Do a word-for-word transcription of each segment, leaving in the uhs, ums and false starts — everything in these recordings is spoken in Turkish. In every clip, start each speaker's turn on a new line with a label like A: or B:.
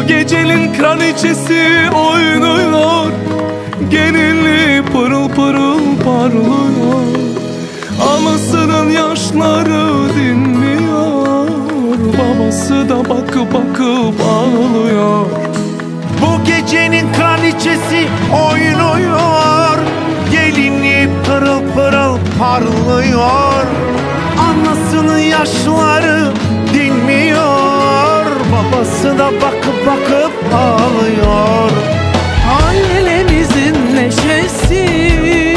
A: Bu gecenin kraliçesi oynuyor, gelinliği pırıl pırıl parlıyor. Anasının yaşları dinmiyor, babası da bakıp bakıp ağlıyor.
B: Bu gecenin kraliçesi oynuyor, gelinliği pırıl pırıl parlıyor. Anasının yaşları dinmiyor, babası da bakıp bakıp ağlıyor.
A: Ailemizin neşesi,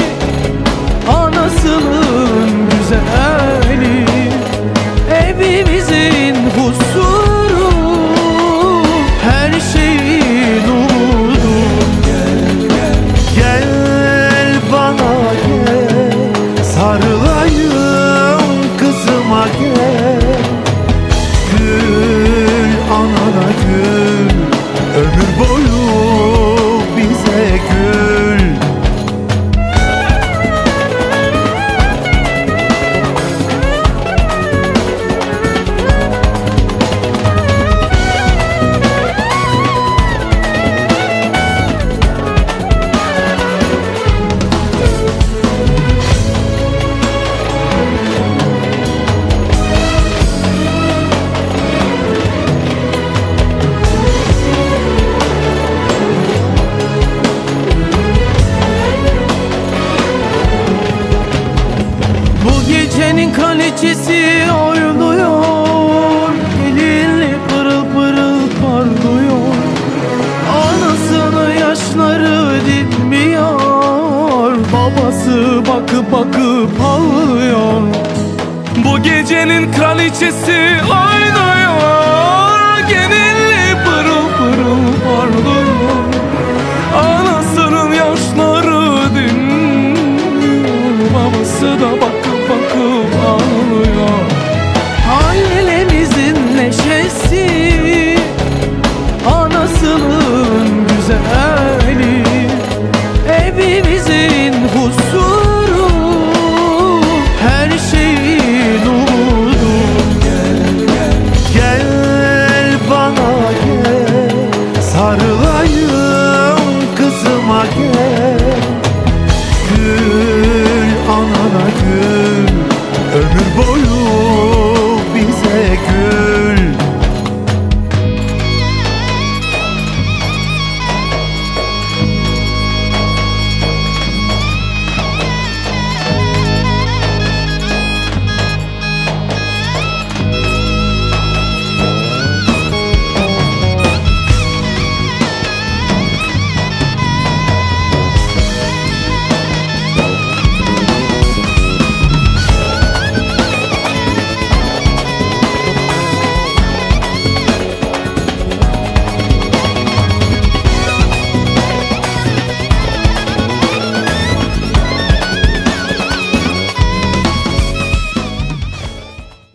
A: anasının güzeli, evimizin huzuru, her şeyin umudu. Gel gel
B: Gel bana gel, sarılayım kızıma gel. Gül anana gül, ömür boyu bize gül.
A: Gecenin kraliçesi oynuyor, gelinli pırıl pırıl parlıyor. Anasının yaşları dinmiyor, babası bakıp bakıp ağlıyor. Bu gecenin kraliçesi oynuyor,